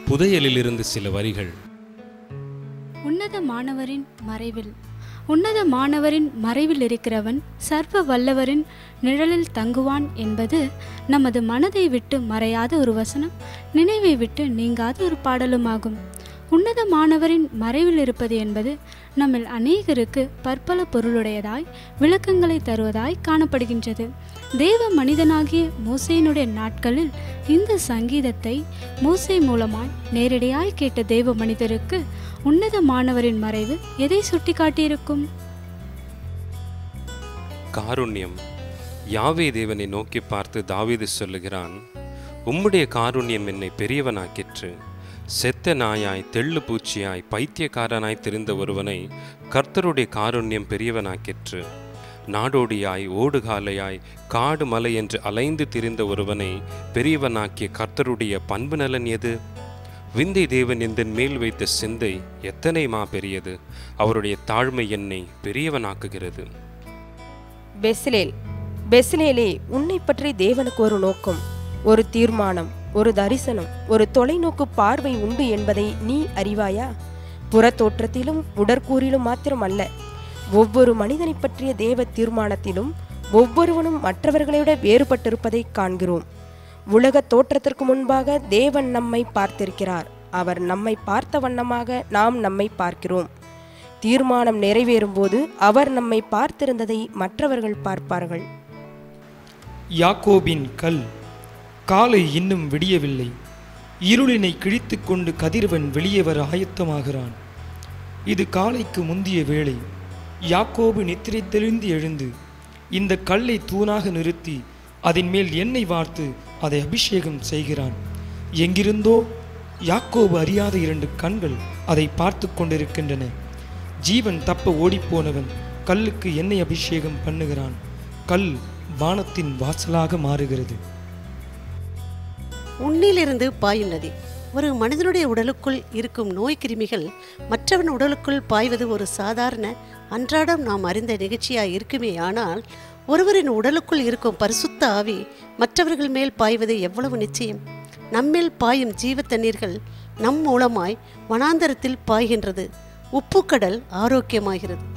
புதையலிலிருந்து சில வரிகள். உன்னத மாணவரின் மறைவில் இருக்கிறவன் சர்வ வல்லவரின் நிழலில் தங்குவான் என்பது நமது மனதை விட்டு மறையாத ஒரு வசனம், நினைவை விட்டு நீங்காத ஒரு பாடலுமாகும். உன்னத மாணவரின் மறைவில் இருப்பது என்பது நம்மில் அநேகருக்கு பற்பல பொருளுடையதாய் விளக்கங்களை தருவதாய் காணப்படுகின்றது. தேவ மனிதனாகிய மோசேயினுடைய நாட்களில் இந்த சங்கீதத்தை மோசே மூலமாய் நேரடியாய் கேட்ட தேவ மனிதருக்கு உன்னத மாணவரின் மறைவு எதை சுட்டி காட்டியிருக்கும்? காருண்யம். யாவே தேவனை நோக்கி பார்த்து தாவீது சொல்லுகிறான், உம்முடைய காருண்யம் என்னை பெரியவனாக்கிற்று. செத்த நாயாய் தெள்ளு பூச்சியாய் பைத்தியக்காரனாய் திரிந்த ஒருவனை கர்த்தருடைய காருண்யம் பெரியவனாக்கிற்று. நாடோடியாய் ஓடுகாலையாய் காடு மலை என்று அலைந்து திரிந்த ஒருவனை பெரியவனாக்கிய கர்த்தருடைய பண்பு நலன் எது? விந்தை தேவன் எந்தன் மேல் வைத்த சிந்தை எத்தனை மா பெரியது! அவருடைய தாழ்மை என்னை பெரியவனாக்குகிறது. பெஸ்லேலே, உன்னை பற்றி தேவனுக்கு ஒரு நோக்கம், ஒரு தீர்மானம், ஒரு தரிசனம், ஒரு தொலைநோக்கு பார்வை உண்டு என்பதை நீ அறிவாயா? புற தோற்றத்திலும் உடற்கூறிலும் மாத்திரமல்ல, ஒவ்வொரு மனிதனை பற்றிய தேவ தீர்மானத்திலும் ஒவ்வொருவனும் மற்றவர்களை விட வேறுபட்டிருப்பதை காண்கிறோம். உலக தோற்றத்திற்கு முன்பாக தேவன் நம்மை பார்த்திருக்கிறார். அவர் நம்மை பார்த்த வண்ணமாக நாம் நம்மை பார்க்கிறோம். தீர்மானம் நிறைவேறும் போது அவர் நம்மை பார்த்திருந்ததை மற்றவர்கள் பார்ப்பார்கள். யாக்கோபின் கல். காலை இன்னும் விடியவில்லை. இருளினை கிழித்து கொண்டு கதிரவன் வெளியே வர ஆயத்தமாகிறான். இது காலைக்கு முந்திய வேளை. யாக்கோபு நித்திரை தெளிந்து எழுந்து இந்த கல்லை தூணாக நிறுத்தி அதன் மேல் எண்ணெய் வார்த்து அதை அபிஷேகம் செய்கிறான். எங்கிருந்தோ யாக்கோபு அறியாத 2 கண்கள் அதை பார்த்து கொண்டிருக்கின்றன. ஜீவன் தப்ப ஓடிப்போனவன் கல்லுக்கு எண்ணெய் அபிஷேகம் பண்ணுகிறான். கல் வானத்தின் வாசலாக மாறுகிறது. உன்னிலிருந்து பாயும் நதி. ஒரு மனிதனுடைய உடலுக்குள் இருக்கும் நோய் கிருமிகள் மற்றவன் உடலுக்குள் பாய்வது ஒரு சாதாரண அன்றாடம் நாம் அறிந்த நிகழ்ச்சியாய் இருக்குமே. ஆனால் ஒருவரின் உடலுக்குள் இருக்கும் பரிசுத்த ஆவி மற்றவர்கள் மேல் பாய்வது எவ்வளவு நிச்சயம்! நம்மேல் பாயும் ஜீவ தண்ணீர்கள் நம் மூலமாய் வனாந்தரத்தில் பாய்கின்றது. உப்புக்கடல் ஆரோக்கியமாகிறது.